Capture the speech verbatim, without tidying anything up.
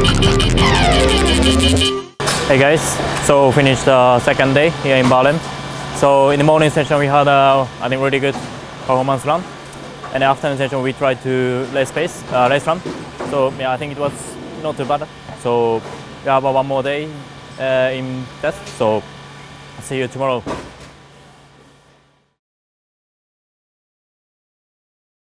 Hey guys, so finished the second day here in Bahrain. So in the morning session we had a, I think, really good performance run, and the afternoon session we tried to race pace, uh, race run. So yeah, I think it was not too bad. So we have uh, one more day uh, in test. So I'll see you tomorrow.